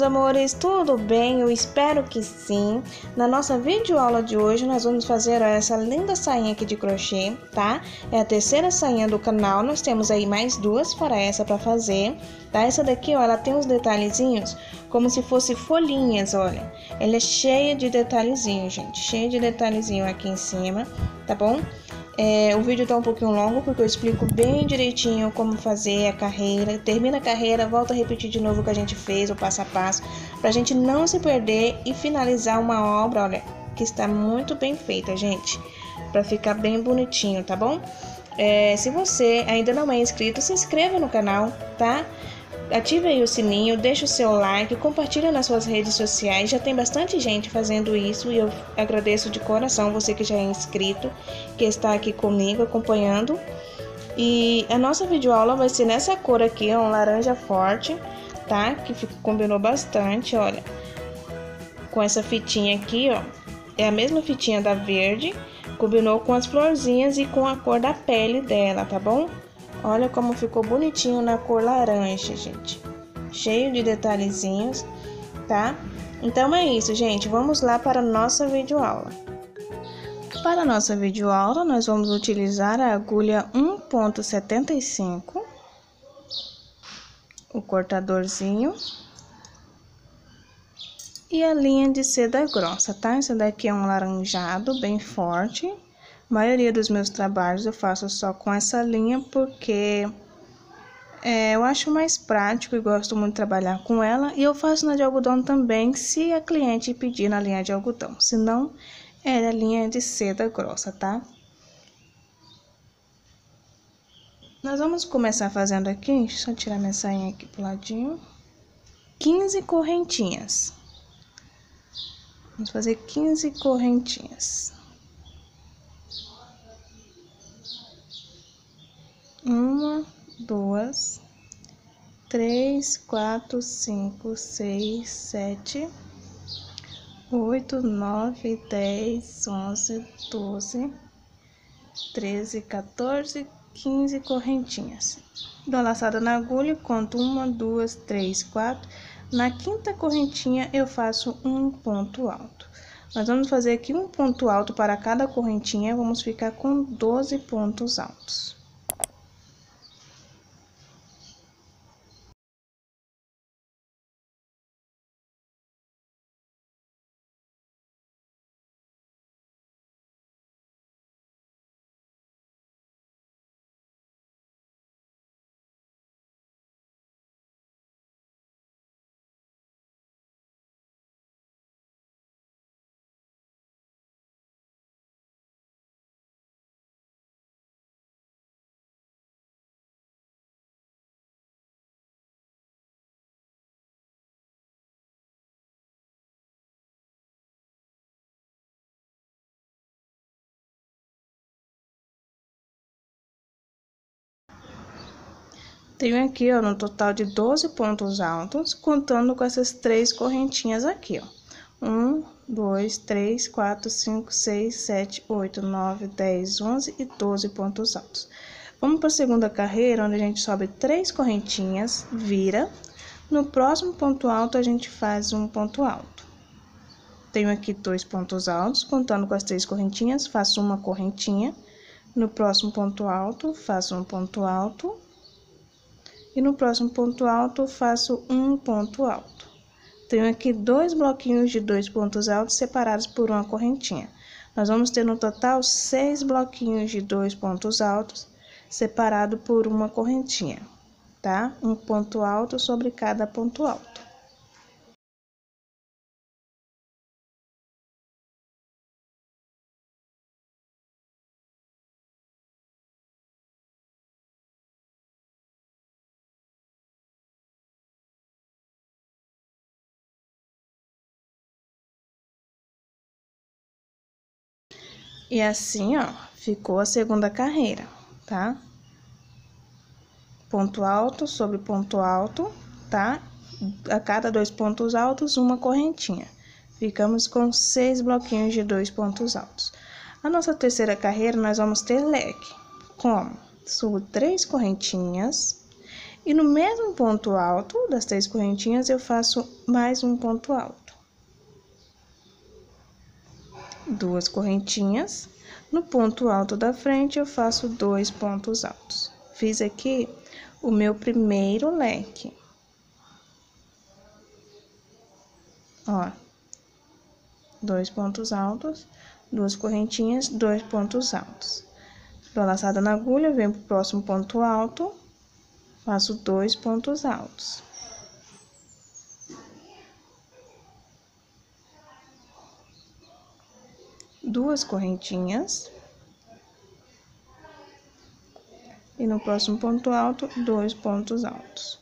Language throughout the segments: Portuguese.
meus amores, tudo bem? Eu espero que sim. Na nossa videoaula de hoje, nós vamos fazer essa linda sainha aqui de crochê, tá? É a terceira sainha do canal, nós temos aí mais duas fora essa pra fazer, tá? Essa daqui, ó, ela tem uns detalhezinhos como se fosse folhinhas, olha. Ela é cheia de detalhezinhos, gente, cheia de detalhezinho aqui em cima, tá bom? O vídeo tá um pouquinho longo porque eu explico bem direitinho como fazer a carreira. Termina a carreira, volta a repetir de novo o que a gente fez, o passo a passo, pra gente não se perder e finalizar uma obra, olha, que está muito bem feita, gente, pra ficar bem bonitinho, tá bom? Se você ainda não é inscrito, se inscreva no canal, tá? Ative aí o sininho, deixa o seu like, compartilha nas suas redes sociais. Já tem bastante gente fazendo isso e eu agradeço de coração você que já é inscrito, que está aqui comigo acompanhando. E a nossa videoaula vai ser nessa cor aqui, ó, um laranja forte, tá? Que combinou bastante, olha. Com essa fitinha aqui, ó, é a mesma fitinha da verde, combinou com as florzinhas e com a cor da pele dela, tá bom? Olha como ficou bonitinho na cor laranja, gente. Cheio de detalhezinhos, tá? Então é isso, gente. Vamos lá para a nossa videoaula. Para a nossa videoaula, nós vamos utilizar a agulha 1,75, o cortadorzinho e a linha de seda grossa, tá? Essa daqui é um laranjado bem forte. A maioria dos meus trabalhos eu faço só com essa linha porque eu acho mais prático e gosto muito de trabalhar com ela. E eu faço na de algodão também, se a cliente pedir na linha de algodão. Se não, é a linha de seda grossa, tá? Nós vamos começar fazendo aqui, deixa eu tirar minha sainha aqui pro ladinho. 15 correntinhas. Vamos fazer 15 correntinhas. 1, 2, 3, 4, 5, 6, 7, 8, 9, 10, 11, 12, 13, 14, 15 correntinhas. Dou a laçada na agulha, conto 1, 2, 3, 4. Na quinta correntinha eu faço um ponto alto. Nós vamos fazer aqui um ponto alto para cada correntinha, vamos ficar com 12 pontos altos. Tenho aqui, ó, no total de 12 pontos altos, contando com essas 3 correntinhas aqui, ó. 1, 2, 3, 4, 5, 6, 7, 8, 9, 10, 11 e 12 pontos altos. Vamos para a segunda carreira, onde a gente sobe 3 correntinhas, vira. No próximo ponto alto, a gente faz um ponto alto. Tenho aqui 2 pontos altos, contando com as 3 correntinhas, faço uma correntinha. No próximo ponto alto, faço um ponto alto. E no próximo ponto alto, faço um ponto alto. Tenho aqui 2 bloquinhos de 2 pontos altos separados por uma correntinha. Nós vamos ter no total 6 bloquinhos de 2 pontos altos separado por uma correntinha, tá? Um ponto alto sobre cada ponto alto. E assim, ó, ficou a segunda carreira, tá? Ponto alto sobre ponto alto, tá? A cada 2 pontos altos, uma correntinha. Ficamos com 6 bloquinhos de 2 pontos altos. A nossa terceira carreira, nós vamos ter leque. Como? Subo 3 correntinhas E no mesmo ponto alto das 3 correntinhas, eu faço mais um ponto alto. 2 correntinhas. No ponto alto da frente, eu faço 2 pontos altos. Fiz aqui o meu primeiro leque. Ó, 2 pontos altos, 2 correntinhas, 2 pontos altos. Dou a laçada na agulha, venho pro próximo ponto alto, faço 2 pontos altos. Duas correntinhas. E no próximo ponto alto, 2 pontos altos.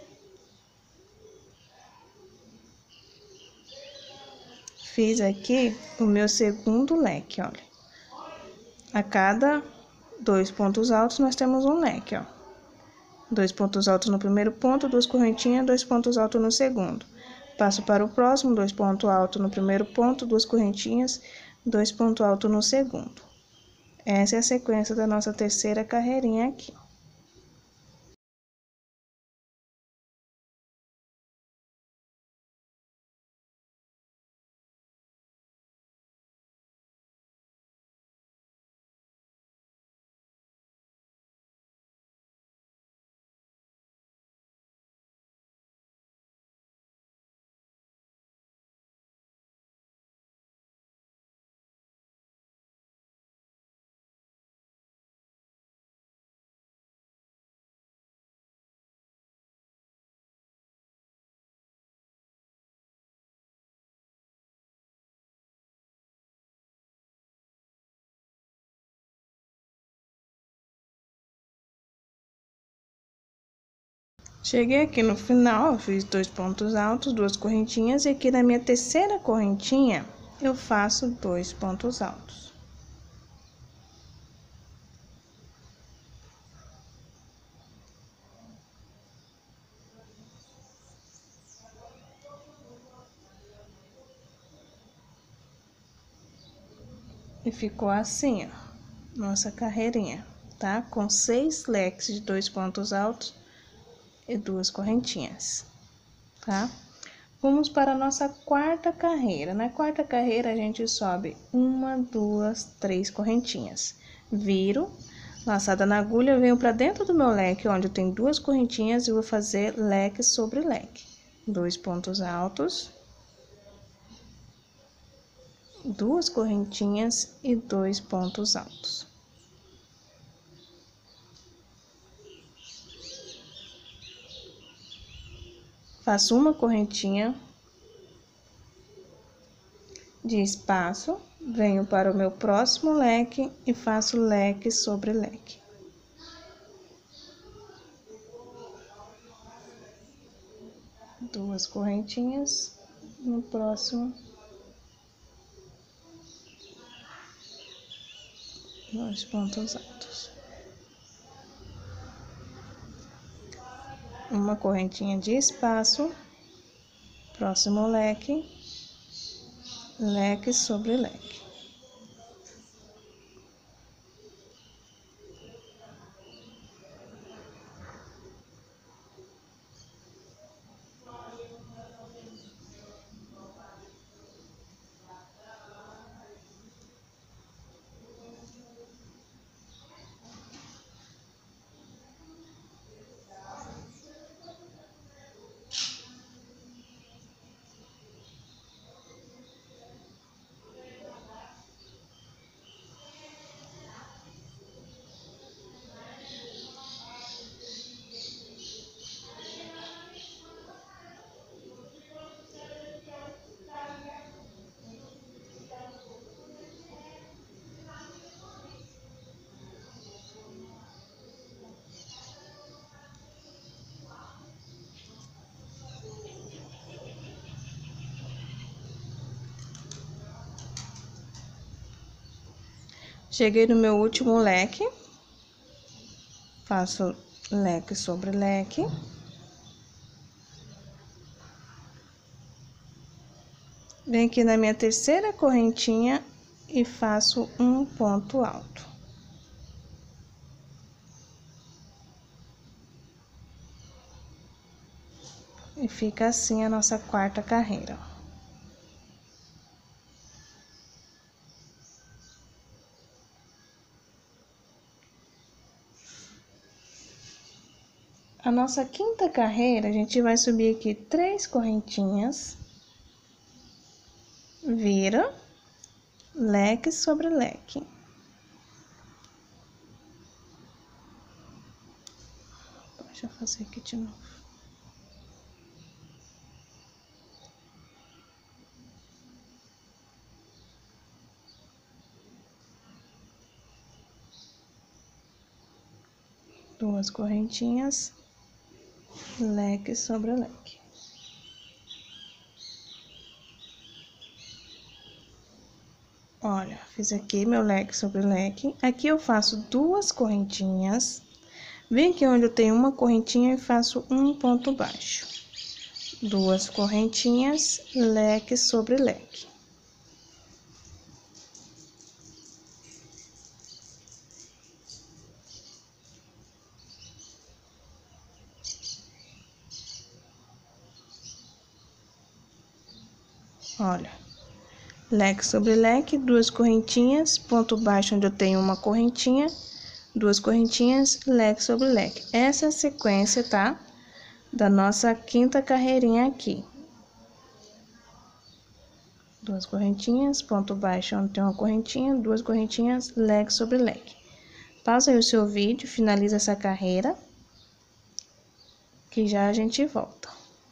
Fiz aqui o meu segundo leque, olha. A cada 2 pontos altos, nós temos um leque, ó. 2 pontos altos no primeiro ponto, 2 correntinhas, 2 pontos altos no segundo. Passo para o próximo, 2 pontos altos no primeiro ponto, 2 correntinhas, 2 pontos altos no segundo. Essa é a sequência da nossa terceira carreirinha aqui. Cheguei aqui no final, eu fiz 2 pontos altos, 2 correntinhas, e aqui na minha terceira correntinha, eu faço 2 pontos altos. E ficou assim, ó, nossa carreirinha, tá? Com 6 leques de 2 pontos altos e 2 correntinhas, tá? Vamos para a nossa quarta carreira. Na quarta carreira, a gente sobe 1, 2, 3 correntinhas. Viro, laçada na agulha, venho para dentro do meu leque, onde tem 2 correntinhas, e vou fazer leque sobre leque. 2 pontos altos, 2 correntinhas e 2 pontos altos. Faço uma correntinha de espaço, venho para o meu próximo leque e faço leque sobre leque. Duas correntinhas no próximo, 2 pontos altos. Uma correntinha de espaço, próximo leque, leque sobre leque. Cheguei no meu último leque, faço leque sobre leque. Venho aqui na minha terceira correntinha e faço um ponto alto. E fica assim a nossa quarta carreira. A nossa quinta carreira, a gente vai subir aqui 3 correntinhas, vira, leque sobre leque. Deixa eu fazer aqui de novo. Duas correntinhas, leque sobre leque. Olha, fiz aqui meu leque sobre leque. Aqui eu faço 2 correntinhas. Vem aqui onde eu tenho uma correntinha e faço um ponto baixo. 2 correntinhas, leque sobre leque. Olha, leque sobre leque, 2 correntinhas, ponto baixo onde eu tenho uma correntinha, 2 correntinhas, leque sobre leque. Essa é a sequência, tá? Da nossa quinta carreirinha aqui. 2 correntinhas, ponto baixo onde tem uma correntinha, 2 correntinhas, leque sobre leque. Pausa aí o seu vídeo, finaliza essa carreira, que já a gente volta.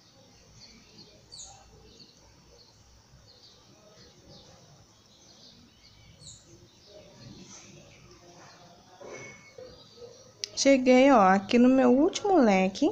Cheguei, ó, aqui no meu último leque.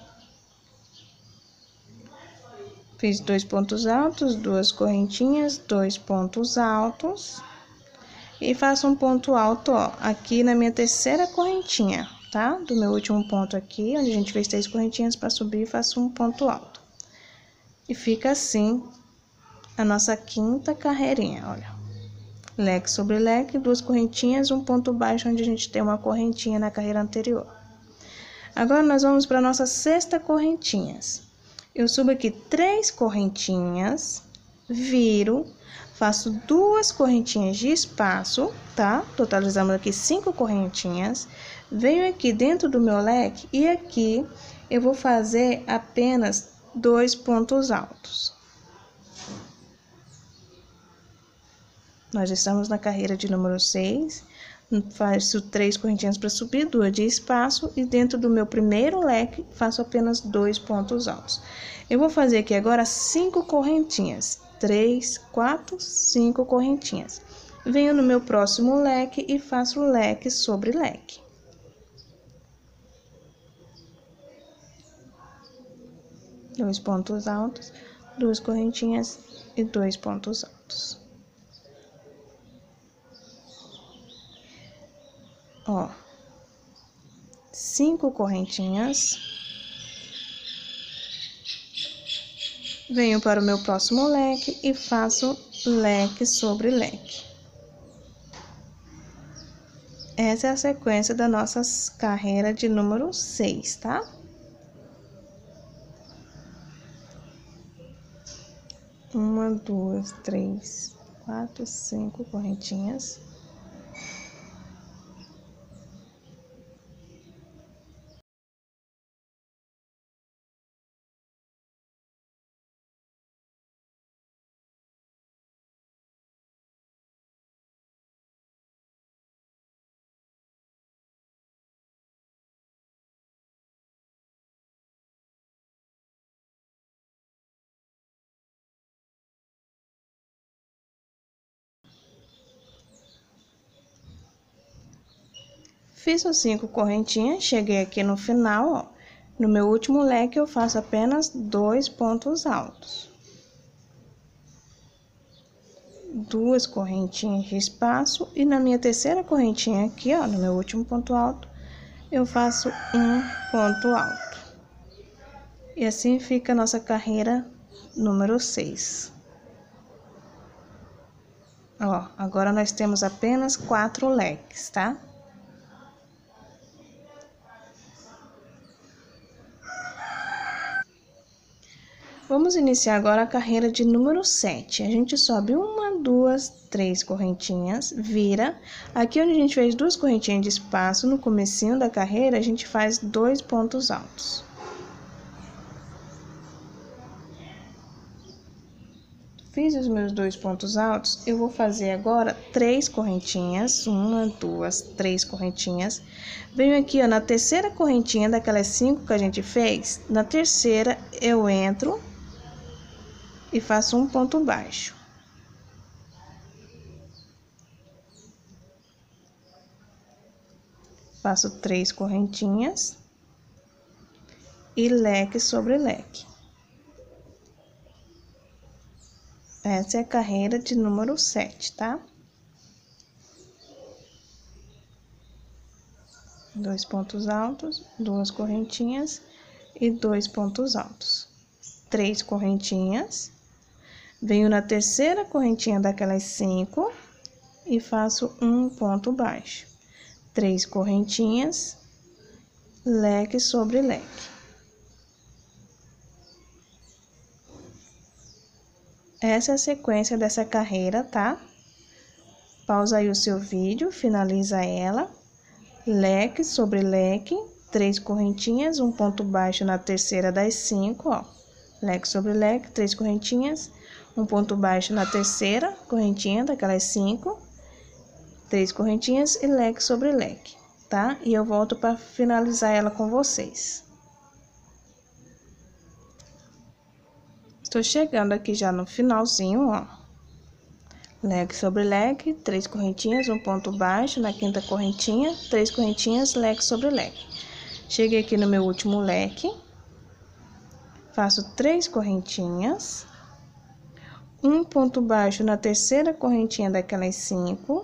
Fiz 2 pontos altos, 2 correntinhas, 2 pontos altos. E faço um ponto alto, ó, aqui na minha terceira correntinha, tá? Do meu último ponto aqui, onde a gente fez 3 correntinhas para subir, faço um ponto alto. E fica assim a nossa quinta carreirinha, olha. Leque sobre leque, 2 correntinhas, um ponto baixo onde a gente tem uma correntinha na carreira anterior. Agora, nós vamos para nossa sexta correntinha. Eu subo aqui 3 correntinhas, viro, faço 2 correntinhas de espaço, tá? Totalizamos aqui 5 correntinhas. Venho aqui dentro do meu leque e aqui eu vou fazer apenas 2 pontos altos. Nós estamos na carreira de número 6, faço 3 correntinhas para subir, 2 de espaço, e dentro do meu primeiro leque, faço apenas 2 pontos altos. Eu vou fazer aqui agora 5 correntinhas, 3, 4, 5 correntinhas. Venho no meu próximo leque e faço leque sobre leque. Dois pontos altos, 2 correntinhas e 2 pontos altos. Ó, 5 correntinhas, venho para o meu próximo leque e faço leque sobre leque. Essa é a sequência da nossa carreira de número 6, tá? Uma, 2, 3, 4, 5 correntinhas. Fiz os 5 correntinhas, cheguei aqui no final, ó. No meu último leque, eu faço apenas 2 pontos altos. 2 correntinhas de espaço, e na minha terceira correntinha aqui, ó, no meu último ponto alto, eu faço um ponto alto. E assim fica a nossa carreira número 6. Ó, agora nós temos apenas 4 leques, tá? Vamos iniciar agora a carreira de número 7. A gente sobe 1, 2, 3 correntinhas, vira. Aqui onde a gente fez 2 correntinhas de espaço, no comecinho da carreira, a gente faz 2 pontos altos. Fiz os meus 2 pontos altos, eu vou fazer agora 3 correntinhas, 1, 2, 3 correntinhas. Venho aqui, ó, na terceira correntinha daquelas 5 que a gente fez, na terceira eu entro e faço um ponto baixo. Faço 3 correntinhas e leque sobre leque. Essa é a carreira de número 7, tá? 2 pontos altos, 2 correntinhas e 2 pontos altos. 3 correntinhas. Venho na terceira correntinha daquelas 5 e faço um ponto baixo. 3 correntinhas, leque sobre leque. Essa é a sequência dessa carreira, tá? Pausa aí o seu vídeo, finaliza ela. Leque sobre leque, 3 correntinhas, um ponto baixo na terceira das 5, ó. Leque sobre leque, 3 correntinhas, um ponto baixo na terceira correntinha daquelas 5, 3 correntinhas e leque sobre leque, tá? E eu volto para finalizar ela com vocês. Estou chegando aqui já no finalzinho, ó. Leque sobre leque, 3 correntinhas, um ponto baixo na quinta correntinha, 3 correntinhas, leque sobre leque. Cheguei aqui no meu último leque, faço 3 correntinhas, um ponto baixo na terceira correntinha daquelas 5,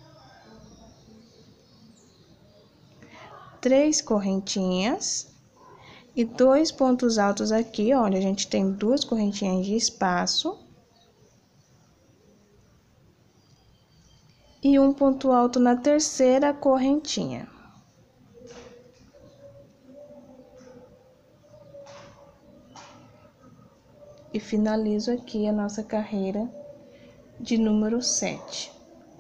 3 correntinhas e 2 pontos altos aqui, onde a gente tem 2 correntinhas de espaço e um ponto alto na terceira correntinha. E finalizo aqui a nossa carreira de número 7.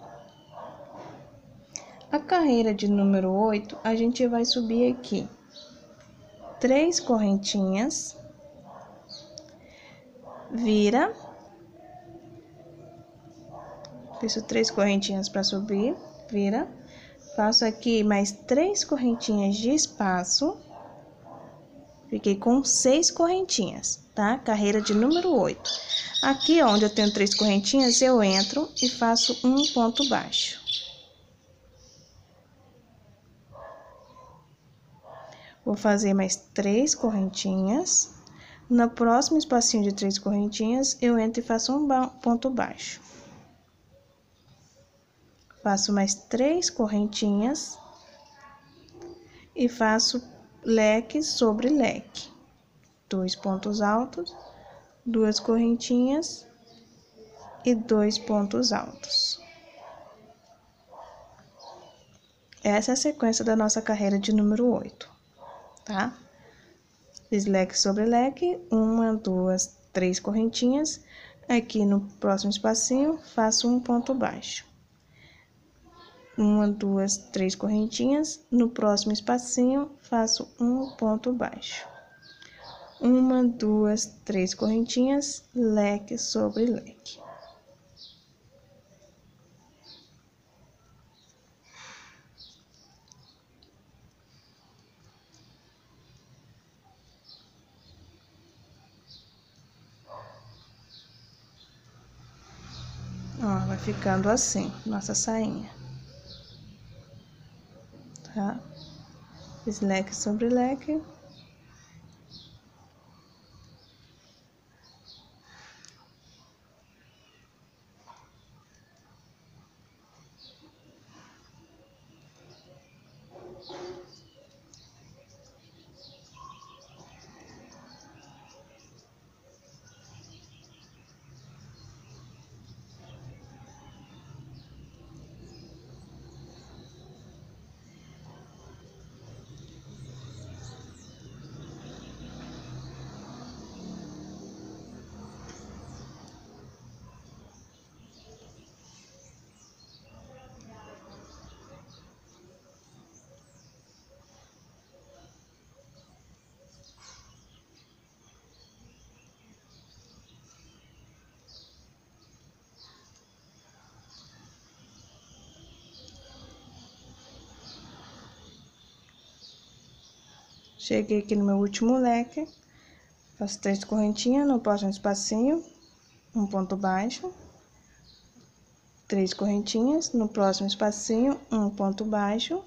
A carreira de número 8, a gente vai subir aqui 3 correntinhas, vira, fiz 3 correntinhas para subir, vira, faço aqui mais 3 correntinhas de espaço, fiquei com 6 correntinhas, tá? Carreira de número 8. Aqui, onde eu tenho 3 correntinhas, eu entro e faço um ponto baixo. Vou fazer mais 3 correntinhas. No próximo espacinho de 3 correntinhas, eu entro e faço um ponto baixo. Faço mais 3 correntinhas e faço leque sobre leque. 2 pontos altos, 2 correntinhas e 2 pontos altos. Essa é a sequência da nossa carreira de número 8, tá? Fiz leque sobre leque, 1, 2, 3 correntinhas. Aqui no próximo espacinho, faço um ponto baixo. 1, 2, 3 correntinhas. No próximo espacinho, faço um ponto baixo. 1, 2, 3 correntinhas, leque sobre leque. Ó, vai ficando assim, nossa sainha. Tá? Fiz leque sobre leque. Cheguei aqui no meu último leque, faço 3 correntinhas no próximo espacinho, um ponto baixo, 3 correntinhas no próximo espacinho, um ponto baixo,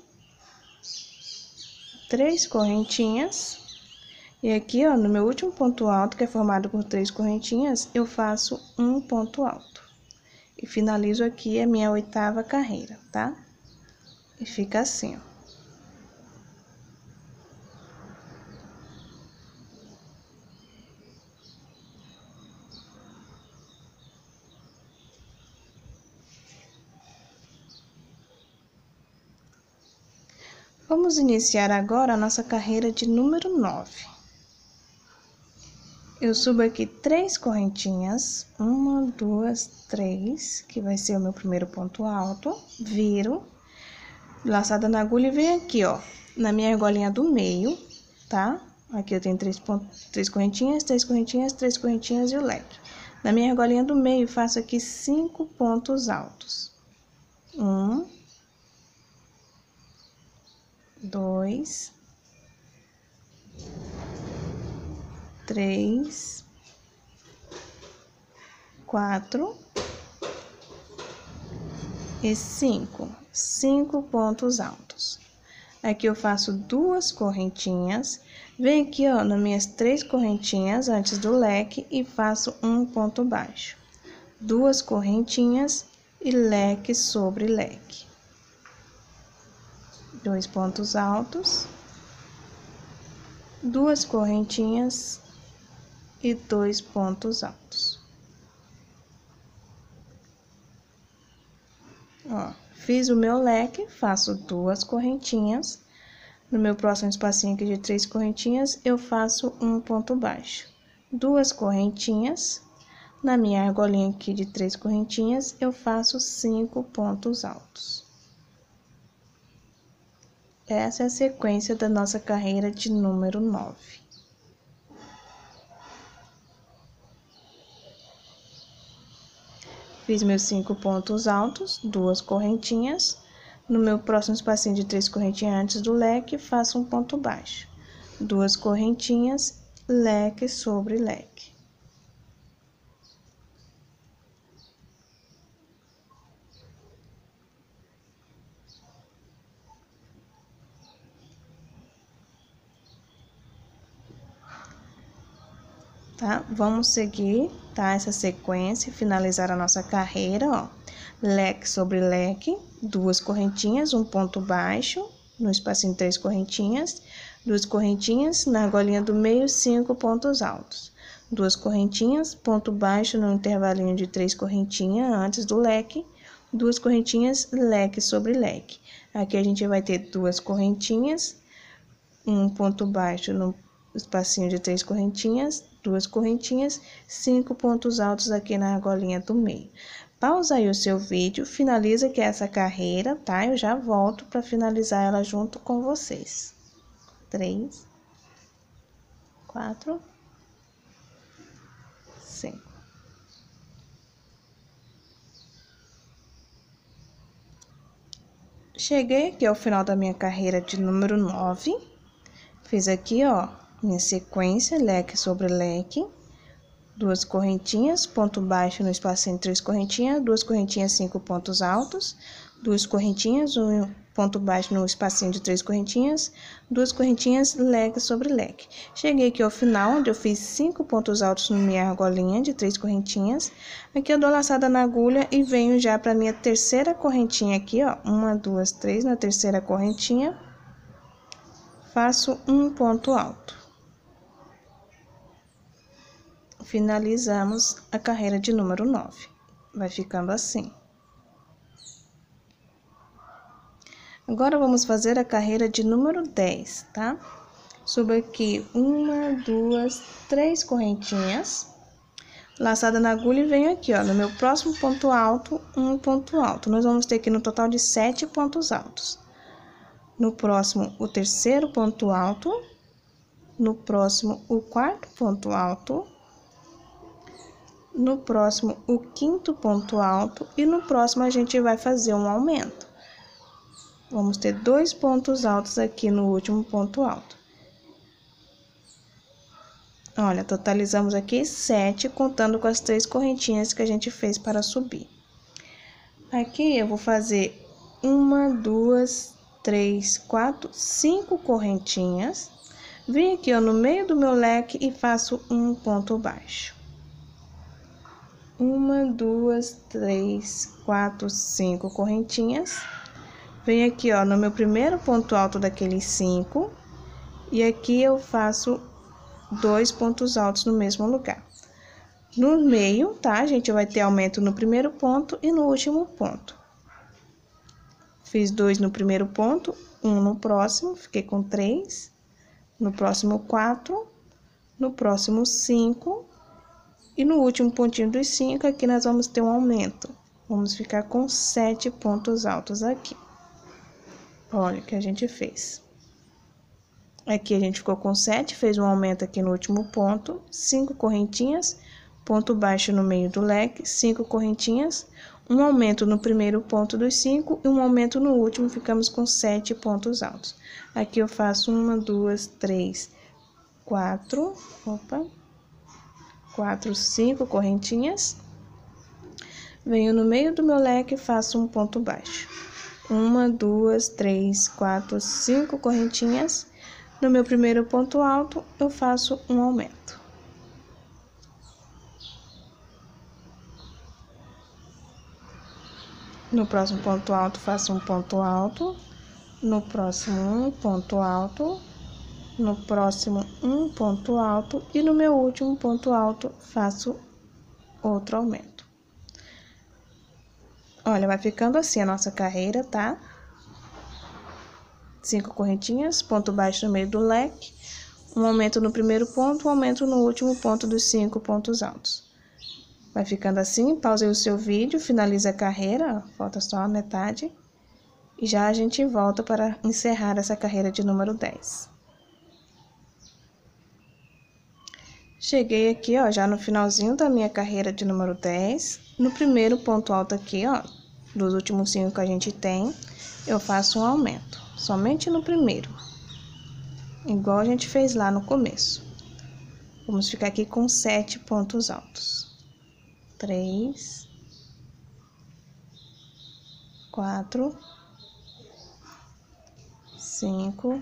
3 correntinhas, e aqui, ó, no meu último ponto alto, que é formado por 3 correntinhas, eu faço um ponto alto. E finalizo aqui a minha 8ª carreira, tá? E fica assim, ó. Vamos iniciar agora a nossa carreira de número 9. Eu subo aqui 3 correntinhas, 1, 2, 3, que vai ser o meu primeiro ponto alto, viro, laçada na agulha e venho aqui, ó, na minha argolinha do meio, tá? Aqui eu tenho 3 correntinhas, 3 correntinhas, 3 correntinhas e o leque. Na minha argolinha do meio, faço aqui 5 pontos altos. 1, 2, 3, 4 e 5. 5 pontos altos. Aqui eu faço 2 correntinhas, venho aqui, ó, nas minhas 3 correntinhas antes do leque e faço um ponto baixo. 2 correntinhas e leque sobre leque. 2 pontos altos, 2 correntinhas e 2 pontos altos. Ó, fiz o meu leque, faço 2 correntinhas. No meu próximo espacinho aqui de 3 correntinhas, eu faço um ponto baixo. 2 correntinhas. Na minha argolinha aqui de 3 correntinhas, eu faço 5 pontos altos. Essa é a sequência da nossa carreira de número 9. Fiz meus 5 pontos altos, 2 correntinhas. No meu próximo espacinho de 3 correntinhas antes do leque, faço um ponto baixo. 2 correntinhas, leque sobre leque. Tá? Vamos seguir, tá? Essa sequência, finalizar a nossa carreira, ó. Leque sobre leque, 2 correntinhas, um ponto baixo, no espacinho de 3 correntinhas, 2 correntinhas, na argolinha do meio, 5 pontos altos. 2 correntinhas, ponto baixo no intervalinho de 3 correntinhas antes do leque, 2 correntinhas, leque sobre leque. Aqui a gente vai ter 2 correntinhas, um ponto baixo no espacinho de 3 correntinhas, 2 correntinhas, 5 pontos altos aqui na argolinha do meio. Pausa aí o seu vídeo, finaliza aqui essa carreira, tá? Eu já volto para finalizar ela junto com vocês. 3, 4, 5. Cheguei aqui ao final da minha carreira de número 9. Fiz aqui, ó, minha sequência, leque sobre leque, 2 correntinhas, ponto baixo no espacinho de 3 correntinhas, 2 correntinhas, 5 pontos altos, 2 correntinhas, um ponto baixo no espacinho de 3 correntinhas, 2 correntinhas, leque sobre leque. Cheguei aqui ao final, onde eu fiz 5 pontos altos na minha argolinha de 3 correntinhas. Aqui eu dou laçada na agulha e venho já para minha terceira correntinha aqui, ó, 1, 2, 3, na terceira correntinha, faço um ponto alto. Finalizamos a carreira de número 9. Vai ficando assim. Agora, vamos fazer a carreira de número 10, tá? Subo aqui 1, 2, 3 correntinhas, laçada na agulha e venho aqui, ó, no meu próximo ponto alto, um ponto alto. Nós vamos ter aqui no total de 7 pontos altos. No próximo, o terceiro ponto alto. No próximo, o quarto ponto alto. No próximo, o quinto ponto alto. E no próximo, a gente vai fazer um aumento. Vamos ter 2 pontos altos aqui no último ponto alto. Olha, totalizamos aqui 7, contando com as 3 correntinhas que a gente fez para subir. Aqui eu vou fazer 1, 2, 3, 4, 5 correntinhas. Venho aqui, ó, no meio do meu leque e faço um ponto baixo. 1, 2, 3, 4, 5 correntinhas. Venho aqui, ó, no meu primeiro ponto alto daqueles 5. E aqui eu faço 2 pontos altos no mesmo lugar. No meio, tá? A gente vai ter aumento no primeiro ponto e no último ponto. Fiz 2 no primeiro ponto, 1 no próximo, fiquei com 3. No próximo, 4. No próximo, 5. E no último pontinho dos 5, aqui nós vamos ter um aumento. Vamos ficar com 7 pontos altos aqui. Olha o que a gente fez. Aqui a gente ficou com 7, fez um aumento aqui no último ponto, 5 correntinhas, ponto baixo no meio do leque, 5 correntinhas, um aumento no primeiro ponto dos 5 e um aumento no último, ficamos com 7 pontos altos. Aqui eu faço 1, 2, 3, 4, 5 correntinhas. Venho no meio do meu leque e faço um ponto baixo. 1, 2, 3, 4, 5 correntinhas. No meu primeiro ponto alto, eu faço um aumento. No próximo ponto alto, faço um ponto alto. No próximo, um ponto alto. No próximo, um ponto alto. E no meu último ponto alto, faço outro aumento. Olha, vai ficando assim a nossa carreira, tá? 5 correntinhas, ponto baixo no meio do leque, um aumento no primeiro ponto, um aumento no último ponto dos 5 pontos altos. Vai ficando assim, pause o seu vídeo, finaliza a carreira, ó, falta só a metade. E já a gente volta para encerrar essa carreira de número 10. Cheguei aqui, ó, já no finalzinho da minha carreira de número 10. No primeiro ponto alto aqui, ó, dos últimos 5 que a gente tem, eu faço um aumento. Somente no primeiro, igual a gente fez lá no começo. Vamos ficar aqui com 7 pontos altos. 3, 4, 5,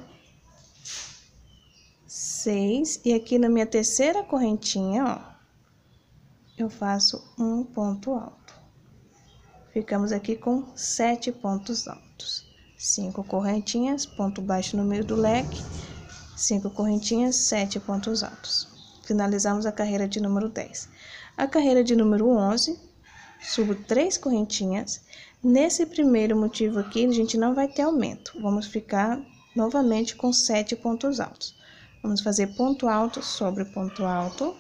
6. E aqui na minha terceira correntinha, ó, eu faço um ponto alto. Ficamos aqui com 7 pontos altos. 5 correntinhas, ponto baixo no meio do leque, 5 correntinhas, 7 pontos altos. Finalizamos a carreira de número 10. A carreira de número 11, subo 3 correntinhas. Nesse primeiro motivo aqui, a gente não vai ter aumento. Vamos ficar novamente com 7 pontos altos. Vamos fazer ponto alto sobre ponto alto.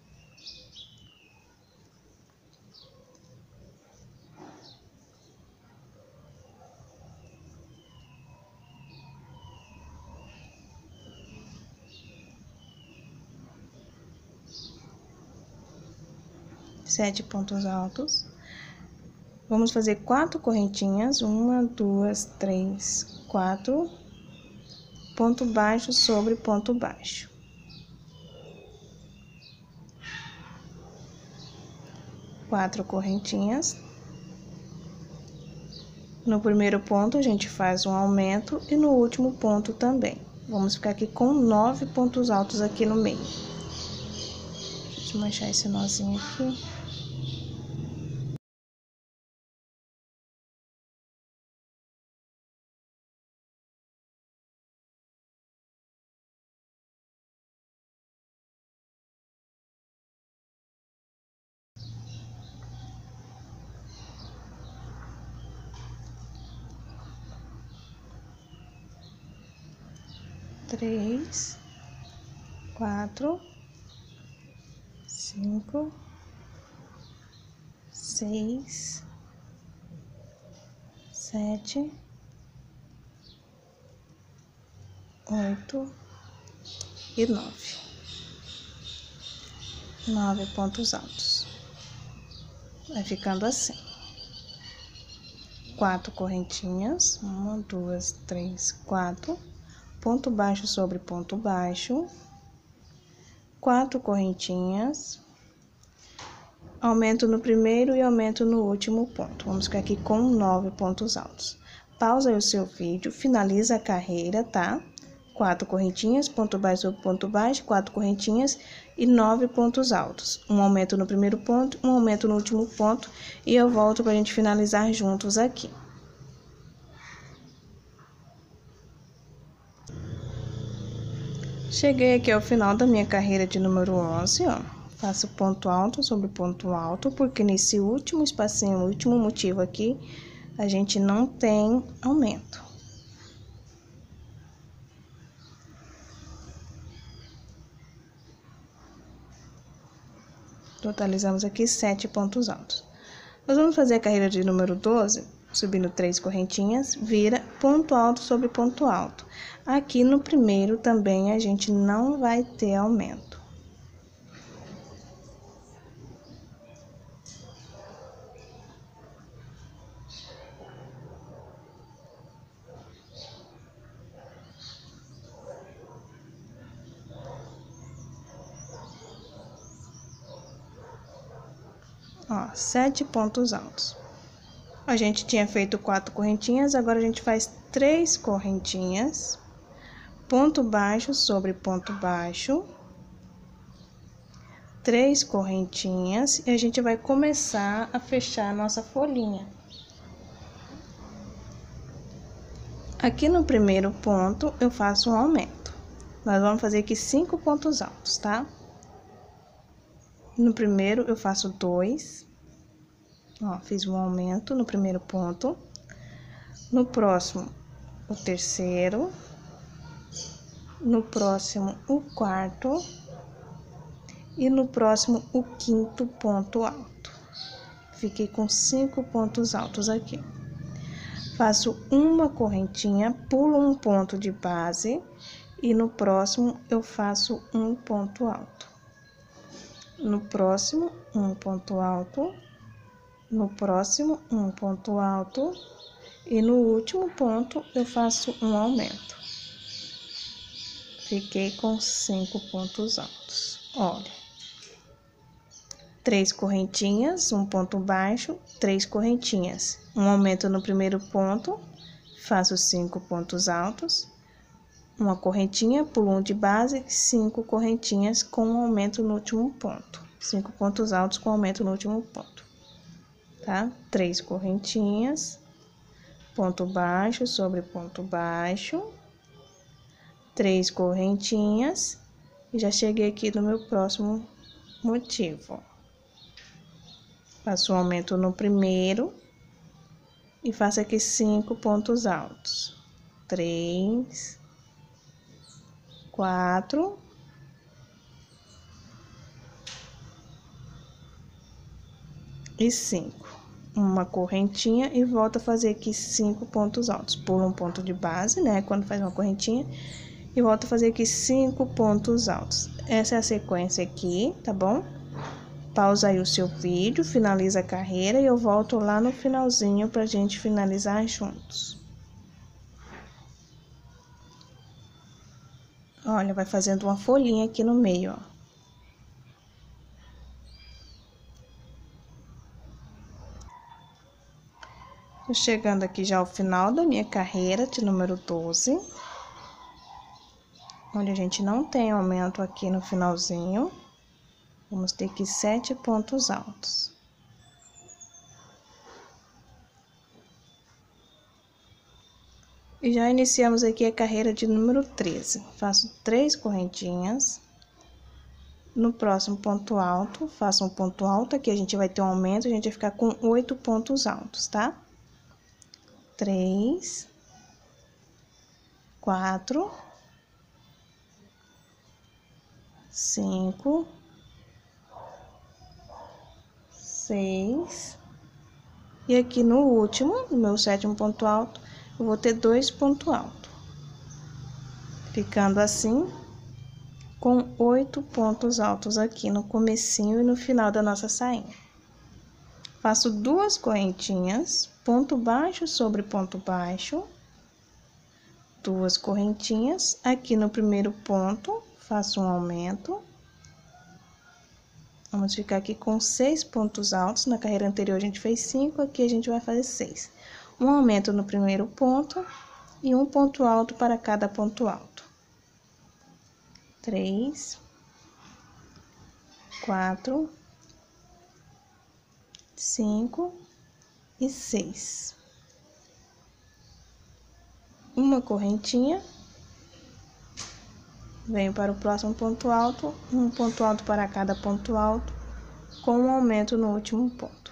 Sete pontos altos. Vamos fazer 4 correntinhas, 1, 2, 3, 4, ponto baixo sobre ponto baixo. Quatro correntinhas. No primeiro ponto, a gente faz um aumento e no último ponto também. Vamos ficar aqui com 9 pontos altos aqui no meio. Deixa eu manchar esse nozinho aqui. Três, 4, 5, 6, 7, 8 e 9. 9 pontos altos. Vai ficando assim. 4 correntinhas, 1, 2, 3, 4. Ponto baixo sobre ponto baixo. 4 correntinhas, aumento no primeiro e aumento no último ponto. Vamos ficar aqui com 9 pontos altos. Pausa aí o seu vídeo, finaliza a carreira, tá? 4 correntinhas, ponto baixo sobre ponto baixo, 4 correntinhas e 9 pontos altos. Um aumento no primeiro ponto, um aumento no último ponto, e eu volto pra gente finalizar juntos aqui. Cheguei aqui ao final da minha carreira de número 11, ó. Faço ponto alto sobre ponto alto, porque nesse último espacinho, o último motivo aqui, a gente não tem aumento. Totalizamos aqui 7 pontos altos. Nós vamos fazer a carreira de número 12, subindo 3 correntinhas, vira ponto alto sobre ponto alto. Aqui no primeiro também a gente não vai ter aumento. Ó, 7 pontos altos. A gente tinha feito 4 correntinhas, agora a gente faz 3 correntinhas, ponto baixo sobre ponto baixo, 3 correntinhas, e a gente vai começar a fechar a nossa folhinha. Aqui no primeiro ponto, eu faço um aumento. Nós vamos fazer aqui 5 pontos altos, tá? No primeiro, eu faço 2. Ó, fiz um aumento no primeiro ponto. No próximo, o terceiro. No próximo, o quarto. E no próximo, o quinto ponto alto. Fiquei com 5 pontos altos aqui. Faço uma correntinha, pulo um ponto de base. E no próximo, eu faço um ponto alto. No próximo, um ponto alto. No próximo, um ponto alto. E no último ponto, eu faço um aumento. Fiquei com 5 pontos altos. Olha. 3 correntinhas, um ponto baixo, 3 correntinhas. Um aumento no primeiro ponto, faço 5 pontos altos. Uma correntinha, pulo um de base, 5 correntinhas com um aumento no último ponto. 5 pontos altos com aumento no último ponto, tá? 3 correntinhas, ponto baixo sobre ponto baixo, 3 correntinhas, e já cheguei aqui no meu próximo motivo. Faço um aumento no primeiro e faço aqui 5 pontos altos. 3, 4, e 5. Uma correntinha e volto a fazer aqui 5 pontos altos. Pulo um ponto de base, né? Quando faz uma correntinha, e volto a fazer aqui 5 pontos altos. Essa é a sequência aqui, tá bom? Pausa aí o seu vídeo, finaliza a carreira e eu volto lá no finalzinho pra gente finalizar juntos. Olha, vai fazendo uma folhinha aqui no meio, ó. Tô chegando aqui já ao final da minha carreira de número 12. Olha, a gente não tem aumento aqui no finalzinho. Vamos ter aqui 7 pontos altos. E já iniciamos aqui a carreira de número 13. Faço 3 correntinhas. No próximo ponto alto, faço um ponto alto. Aqui a gente vai ter um aumento, a gente vai ficar com 8 pontos altos, tá? 3, 4, 5, 6, e aqui no último, no meu 7º ponto alto, eu vou ter 2 pontos altos, ficando assim, com 8 pontos altos aqui no comecinho e no final da nossa sainha. Faço 2 correntinhas, ponto baixo sobre ponto baixo, 2 correntinhas, aqui no primeiro ponto, faço um aumento, Vamos ficar aqui com 6 pontos altos. Na carreira anterior a gente fez 5, aqui a gente vai fazer 6. Um aumento no primeiro ponto e um ponto alto para cada ponto alto. 3, 4, 5 e 6. Uma correntinha. Venho para o próximo ponto alto, um ponto alto para cada ponto alto, com um aumento no último ponto.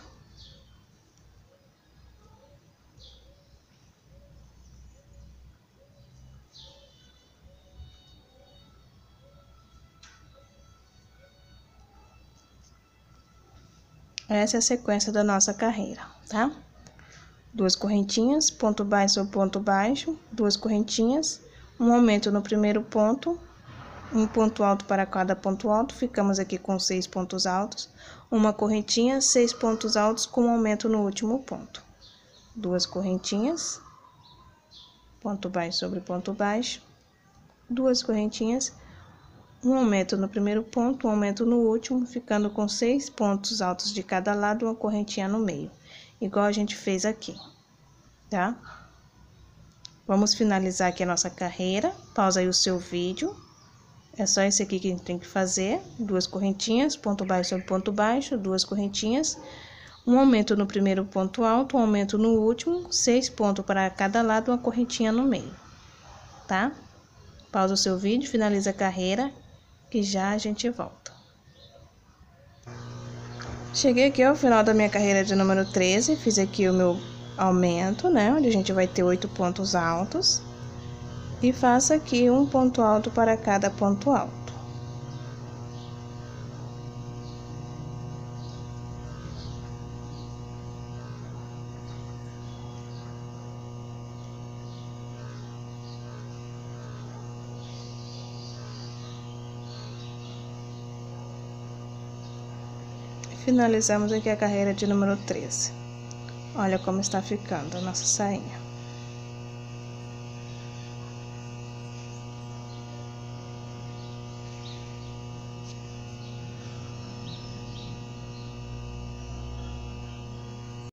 Essa é a sequência da nossa carreira, tá? 2 correntinhas, ponto baixo sobre ponto baixo, 2 correntinhas, um aumento no primeiro ponto, um ponto alto para cada ponto alto, ficamos aqui com 6 pontos altos, uma correntinha, 6 pontos altos com um aumento no último ponto. 2 correntinhas, ponto baixo sobre ponto baixo, 2 correntinhas, um aumento no primeiro ponto, um aumento no último, ficando com 6 pontos altos de cada lado, uma correntinha no meio, igual a gente fez aqui, tá? Vamos finalizar aqui a nossa carreira, pausa aí o seu vídeo, é só esse aqui que a gente tem que fazer, 2 correntinhas, ponto baixo sobre ponto baixo, 2 correntinhas, um aumento no primeiro ponto alto, um aumento no último, 6 pontos para cada lado, uma correntinha no meio, tá? Pausa o seu vídeo, finaliza a carreira, que já a gente volta. Cheguei aqui ao final da minha carreira de número 13, fiz aqui o meu aumento, né? Onde a gente vai ter 8 pontos altos. E faço aqui um ponto alto para cada ponto alto. Finalizamos aqui a carreira de número 13. Olha como está ficando a nossa sainha.